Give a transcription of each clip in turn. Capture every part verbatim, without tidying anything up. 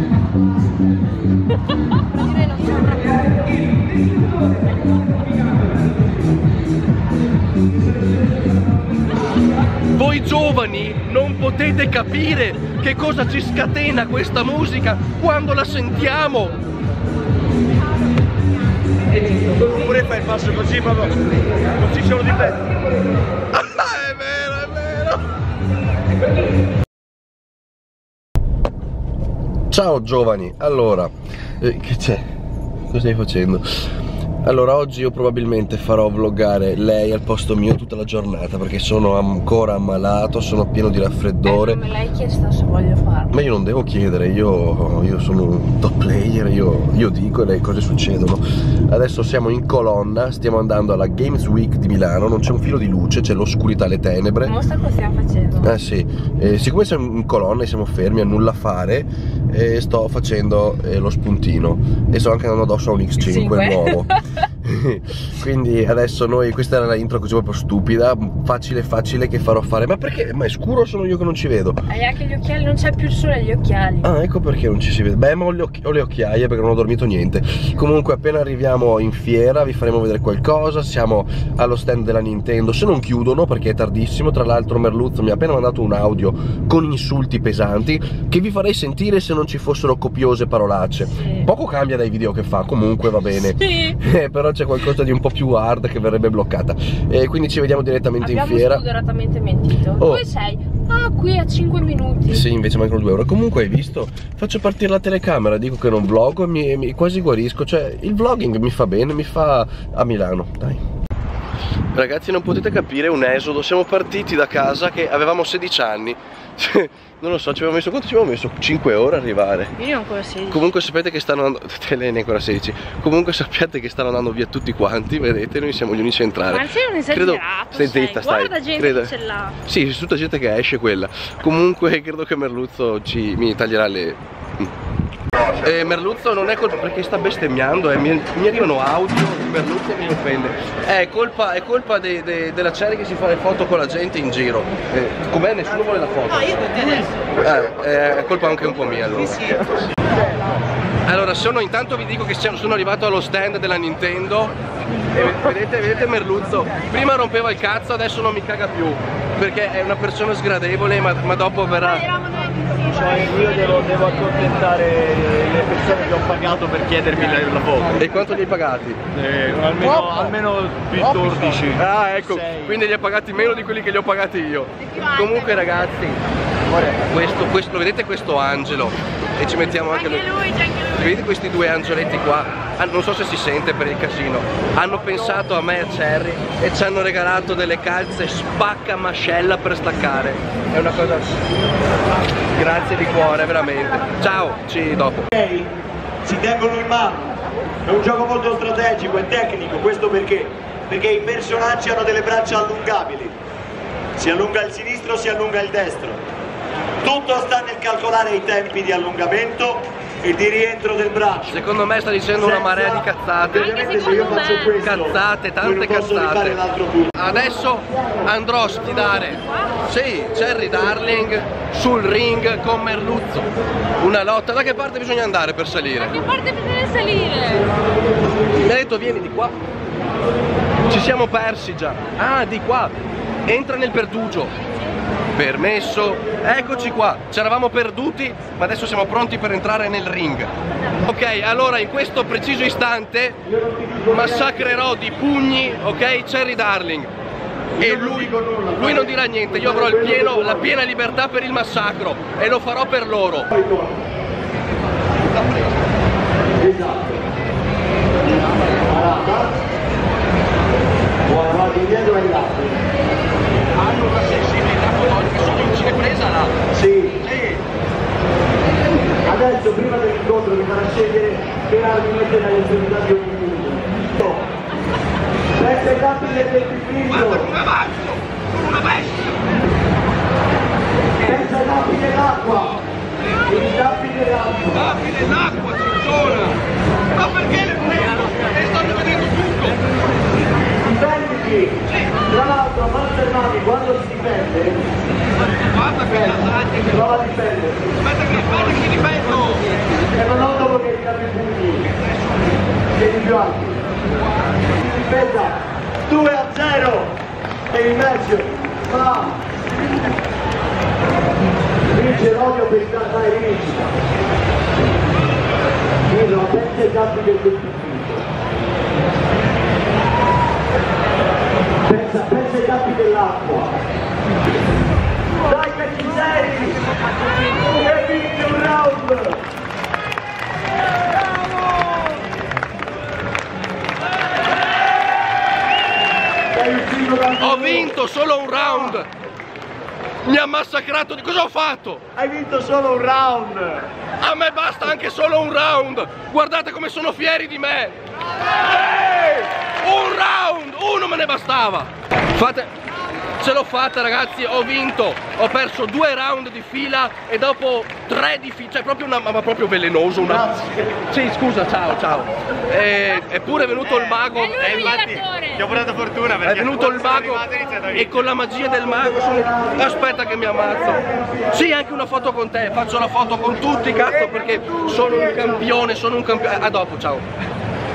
Voi giovani non potete capire che cosa ci scatena questa musica quando la sentiamo. Oppure fai il passo così, ma non ci sono di me. È vero, è vero. Ciao giovani, allora, eh, che c'è? Cosa stai facendo? Allora, oggi io probabilmente farò vloggare lei al posto mio tutta la giornata perché sono ancora ammalato, sono pieno di raffreddore. Eh, me l'hai chiesto se voglio farlo. Ma io non devo chiedere, io, io sono un top player, io, io dico e le cose succedono. Adesso siamo in colonna, stiamo andando alla Games Week di Milano, non c'è un filo di luce, c'è l'oscurità, le tenebre. Mostra cosa stiamo facendo. Eh sì, eh, siccome siamo in colonna e siamo fermi a nulla fare, eh, sto facendo eh, lo spuntino e sto anche andando addosso a un X cinque nuovo. Quindi adesso noi, questa era la intro così proprio stupida, facile facile che farò fare. Ma perché? Ma è scuro o sono io che non ci vedo? Hai anche gli occhiali, non c'è più il sole agli occhiali. Ah, ecco perché non ci si vede. Beh, ma ho le, ho le occhiaie perché non ho dormito niente. Comunque appena arriviamo in fiera vi faremo vedere qualcosa. Siamo allo stand della Nintendo, se non chiudono perché è tardissimo. Tra l'altro Merluzzo mi ha appena mandato un audio con insulti pesanti che vi farei sentire se non ci fossero copiose parolacce. Sì. Poco cambia dai video che fa, comunque va bene. Sì. Eh, però c'è qualcosa di un po' più hard che verrebbe bloccata. E quindi ci vediamo direttamente Abbiamo in fiera. Abbiamo spudoratamente mentito. Oh. Dove sei? Ah, qui a cinque minuti. Sì, invece mancano due ore. Comunque hai visto? Faccio partire la telecamera, dico che non vlogo e mi, mi quasi guarisco. Cioè il vlogging mi fa bene, mi fa a Milano, dai. Ragazzi, non potete capire un esodo. Siamo partiti da casa che avevamo sedici anni. Non lo so, ci avevamo messo, quanto ci avevamo messo? cinque ore a arrivare. Io ancora sedici. Comunque sapete che stanno andando, te lei ne ancora sedici. Comunque sappiate che stanno andando via tutti quanti, vedete, noi siamo gli unici a entrare. Ma sei un esagerato, stai zitta, stai. Guarda gente credo, che ce l'ha. Sì, c'è tutta gente che esce quella. Comunque credo che Merluzzo ci, mi taglierà le... Eh, Merluzzo non è colpa perché sta bestemmiando, eh. mi, mi arrivano audio di Merluzzo e mi offende. È colpa, è colpa de, de, della Cherry che si fa le foto con la gente in giro. Eh, com'è? Nessuno vuole la foto. No, io tutti adesso. Eh, è colpa anche un po' mia allora. Sì, sì. Allora, sono, intanto vi dico che sono arrivato allo stand della Nintendo e vedete, vedete Merluzzo, prima rompeva il cazzo, adesso non mi caga più perché è una persona sgradevole, ma, ma dopo verrà... Cioè io devo, devo accontentare le persone che ho pagato per chiedermi la, la foto. E quanto li hai pagati? Eh, almeno, almeno quattordici. Ah, ecco, sei. Quindi li hai pagati meno di quelli che li ho pagati io. Comunque ragazzi, questo, questo, lo vedete questo angelo? E ci mettiamo anche, anche lui, anche lui. Vedete questi due angioletti qua? Ah, non so se si sente per il casino. Hanno pensato a me e a Cherry e ci hanno regalato delle calze spacca mascella per staccare. È una cosa... Grazie di cuore, veramente. Ciao, ci dopo. Si tengono in mano. È un gioco molto strategico e tecnico. Questo perché? Perché i personaggi hanno delle braccia allungabili. Si allunga il sinistro, si allunga il destro. Tutto sta nel calcolare i tempi di allungamento e di rientro del braccio. Secondo me sta dicendo una marea di cazzate. Anche se io faccio questo, cazzate, tante cazzate. Adesso andrò a sfidare, sì, Cherry Darling sul ring con Merluzzo. Una lotta. Da che parte bisogna andare per salire? Da che parte bisogna salire? Mi ha detto vieni di qua. Ci siamo persi già. Ah, di qua. Entra nel perdugio. Permesso, eccoci qua, ci eravamo perduti ma adesso siamo pronti per entrare nel ring. Ok, allora in questo preciso istante massacrerò di pugni, ok, Cherry Darling. E lui, lui non dirà niente, io avrò il pieno, la piena libertà per il massacro e lo farò per loro. Buona, va dietro ai lati. Hanno una sensibilità fotogrica, sono in cinepresa là. Sì. Sì. Adesso prima dell'incontro mi farà scegliere che armi mettere alle estremità di ogni minuto. Sette tappi del ventiquinto. Guarda come avanzo, come una bestia. Senza tappi dell'acqua. I tappi dell'acqua. Tappi dell'acqua, cicciona. Ma perché le prendo? E stanno vedendo tutto. Difenditi. Tra l'altro, Master Mami quando si difende, guarda che lasagna che... prova a difendersi. Aspetta che, guarda che mi difendo! campi del venticinque. Pensa, pensa ai campi dell'acqua. Dai che ci sei! E vinci un round! Ho vinto solo un round! Mi ha massacrato di cosa ho fatto? Hai vinto solo un round! A me basta anche solo un round! Guardate come sono fieri di me! Ehi! Un round! Uno me ne bastava! Fate... Ce l'ho fatta ragazzi, ho vinto! Ho perso due round di fila e dopo tre di fila, cioè proprio una... ma proprio velenoso, una... Sì, scusa, ciao, ciao! E, eppure è venuto il mago... È lui infatti, l'allenatore. ti ho portato fortuna perché È venuto il mago e con la magia del mago sono... Aspetta che mi ammazzo. Sì, anche una foto con te. Faccio la foto con tutti, cazzo, perché sono un campione, sono un campione. A dopo, ciao.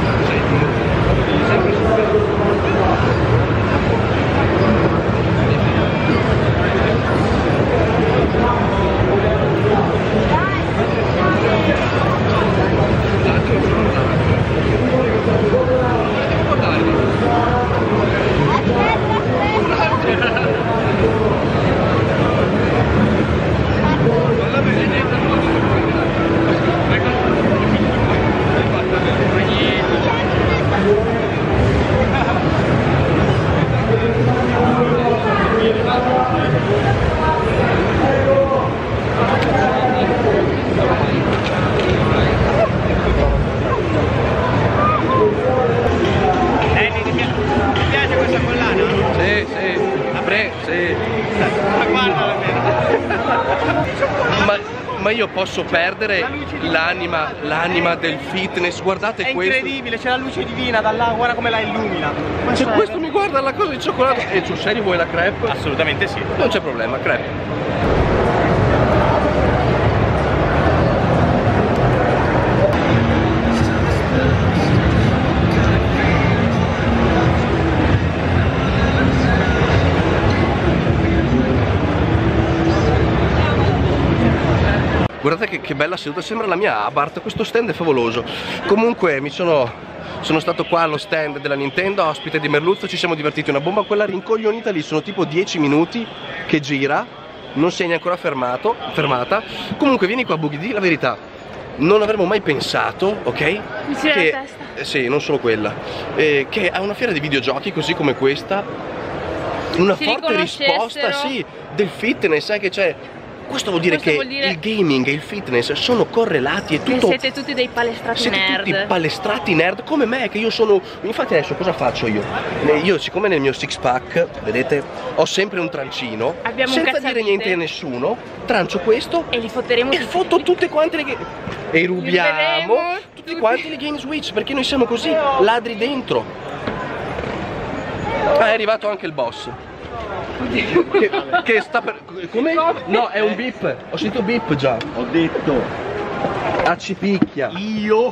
Ma io posso perdere l'anima, l'anima del fitness, guardate è questo. È incredibile, c'è la luce divina da là, guarda come la illumina. Questo, cioè, questo mi guarda la cosa di cioccolato. E sul serio vuoi la crepe? Assolutamente sì. Non c'è problema, crepe. Guardate che, che bella seduta, sembra la mia Abarth, questo stand è favoloso. Comunque mi sono, sono stato qua allo stand della Nintendo, ospite di Merluzzo, ci siamo divertiti una bomba, quella rincoglionita lì, sono tipo dieci minuti che gira, non si è neanche ancora fermato, fermata. Comunque vieni qua Boogie, di la verità, non avremmo mai pensato, ok? Mi si che, la testa. Eh, sì, non solo quella, eh, che a una fiera di videogiochi così come questa, una si forte risposta, sì, del fitness, anche c'è. Questo vuol dire Questo che vuol dire... il gaming e il fitness sono correlati e tutto... Siete tutti dei palestrati siete nerd. tutti palestrati nerd come me, che io sono... Infatti adesso cosa faccio io? Io siccome nel mio six pack, vedete, ho sempre un trancino, Abbiamo senza un dire niente a nessuno, trancio questo e li fotteremo e foto tutte quante le game... E rubiamo tutti tutti. quanti le game Switch, perché noi siamo così, ladri dentro. Ah, è arrivato anche il boss. Che, che sta per... come? No, è un beep. Ho sentito beep già. Ho detto Ah, ci picchia. io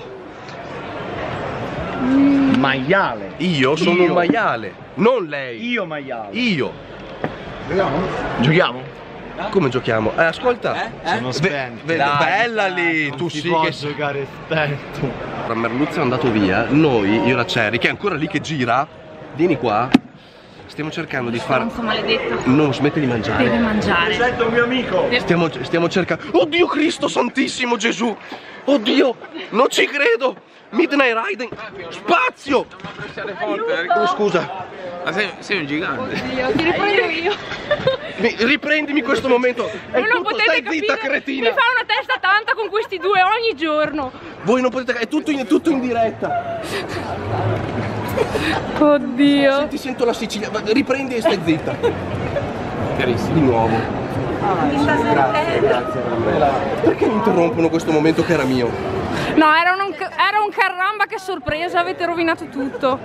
maiale. Io sono Io. un maiale, non lei. Io maiale. Io. Giochiamo? Giochiamo? Come giochiamo? Eh, ascolta. Sono Ve- spento. ve- Dai, bella dai, lì, non tu si sì può che... giocare spento. Merluzzo è andato via, noi, io e la Cherry, che è ancora lì che gira, vieni qua. Stiamo cercando di far... Stronzo maledetto. No, smetti di mangiare. Devi mangiare. Sento un mio amico. Stiamo, stiamo cercando... Oddio Cristo Santissimo Gesù! Oddio! Non ci credo! Midnight Riding! Spazio! Oh, scusa! Ma sei, sei un gigante. Oddio, ti riprendo io. Mi- riprendimi questo momento! È Voi non tutto, potete stai capire. zitta cretina! Mi fa una testa tanta con questi due ogni giorno. Voi non potete... È tutto in, tutto in diretta! Oddio. Ti sento la Sicilia... Va, riprendi e stai zitta! Carissimo. Di nuovo! Grazie, grazie Emanuela. Perché mi interrompono questo momento che era mio? No, era un, era un caramba, che sorpresa, avete rovinato tutto.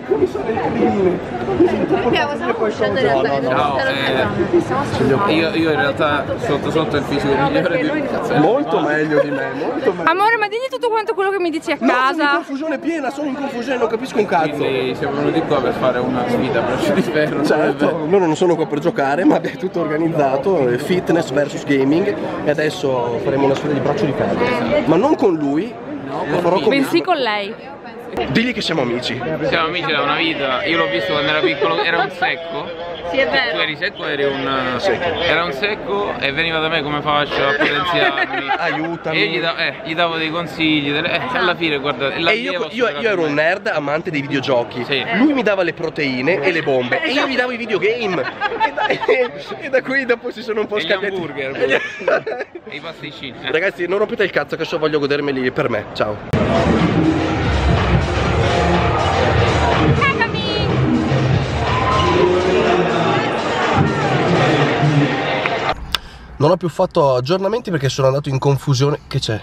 Ciao, eh, io, io in realtà sotto sotto il fisico migliore di un cazzo. Molto meglio di me, molto meglio. Amore, ma digli tutto quanto quello che mi dici a No, sono in casa. confusione piena, sono in confusione, non capisco un cazzo. Quindi siamo venuti qua per fare una sfida a braccio di ferro. Certo, loro non sono qua per giocare, ma è tutto organizzato, fitness versus gaming, e adesso faremo una sfida di braccio di ferro. Ma non con lui, Lo farò con... Bensì con lei. Digli che siamo amici. Siamo amici da una vita, io l'ho visto quando era piccolo, era un secco. Sì, è Tu vero. eri secco, eri un secco. Era un secco e veniva da me come fascia a potenziarmi. Aiutami. E io gli, da, eh, gli davo dei consigli, delle, eh, alla fine guarda. E io, io, io ero un nerd amante dei videogiochi. Sì. Lui mi dava le proteine e le bombe e io gli davo i videogame. E da, e, e da qui dopo si sono un po' E gli scambiati. hamburger. E i pasticcini. Eh. Ragazzi, non rompete il cazzo che so voglio godermeli per me. Ciao. Non ho più fatto aggiornamenti perché sono andato in confusione. Che c'è?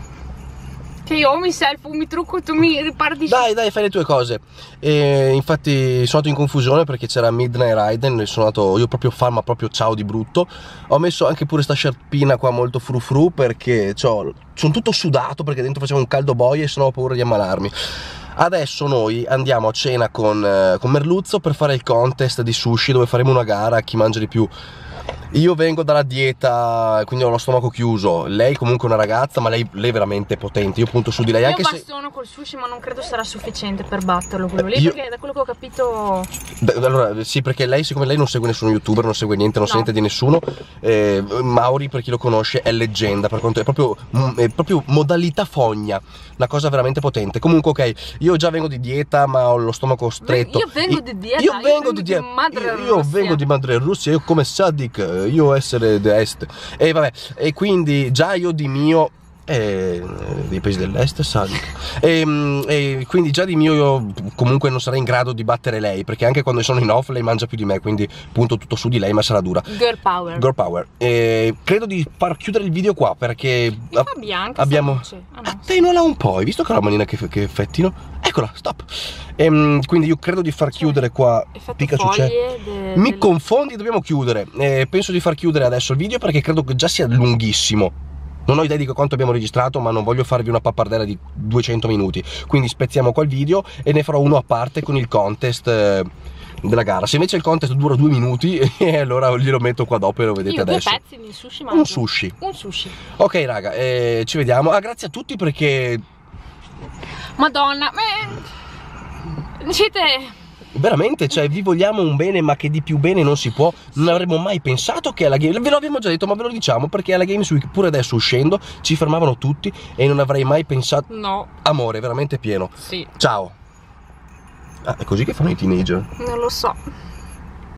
Che io mi selfo, mi trucco, tu mi riparti. Dai, dai, fai le tue cose. E infatti sono andato in confusione perché c'era Midnight Raiden. Sono andato io proprio fan, ma proprio ciao di brutto. Ho messo anche pure sta sciarpina qua molto frufru perché sono tutto sudato perché dentro faceva un caldo boia e sono ho paura di ammalarmi. Adesso noi andiamo a cena con, eh, con Merluzzo per fare il contest di sushi dove faremo una gara a chi mangia di più. Io vengo dalla dieta, quindi ho lo stomaco chiuso. Lei comunque è una ragazza, ma lei, lei è veramente potente. Io punto su di lei. Io anche bastono se... col sushi, ma non credo sarà sufficiente per batterlo quello lì. Io... Perché da quello che ho capito. Beh, allora, sì, perché lei, siccome lei non segue nessun youtuber, non segue niente, non No. sa niente di nessuno. eh, Mauri, per chi lo conosce, è leggenda. Per quanto è proprio, è proprio modalità fogna. Una cosa veramente potente. Comunque, ok, io già vengo di dieta, ma ho lo stomaco stretto. Io vengo di dieta, Io io vengo vengo di di dieta. madre Io, io Russia. vengo di madre Russia, io come Sadik, io essere d'est. E vabbè, e quindi già io di mio. Eh, dei paesi dell'est, Sadik. E, e quindi già di mio io comunque non sarei in grado di battere lei, perché anche quando sono in off lei mangia più di me, quindi punto tutto su di lei, ma sarà dura. Girl power. Girl power. E credo di far chiudere il video qua perché Mi fa bianca abbiamo. sta luce. Ah, no. Attenuala un po', hai visto che ho la manina che, che effettino? Eccola, stop. E, quindi io credo di far chiudere qua. Effetto Pikachu c'è. foglie de- Mi del- confondi, dobbiamo chiudere. Eh, penso di far chiudere adesso il video perché credo che già sia lunghissimo. Non ho idea di quanto abbiamo registrato, ma non voglio farvi una pappardella di duecento minuti. Quindi spezziamo qua il video e ne farò uno a parte con il contest eh, della gara. Se invece il contest dura due minuti, eh, allora glielo metto qua dopo e lo vedete Io adesso. due pezzi di sushi mangio. Un sushi. Un sushi. Ok raga, eh, ci vediamo. Ah, grazie a tutti perché Madonna, ma... siete... veramente, cioè, vi vogliamo un bene, ma che di più bene non si può. Non avremmo mai pensato che alla Game... ve lo abbiamo già detto, ma ve lo diciamo, perché alla Games Week, pure adesso uscendo, ci fermavano tutti e non avrei mai pensato... No. Amore, veramente pieno. Sì. Ciao. Ah, è così che fanno i teenager? Non lo so.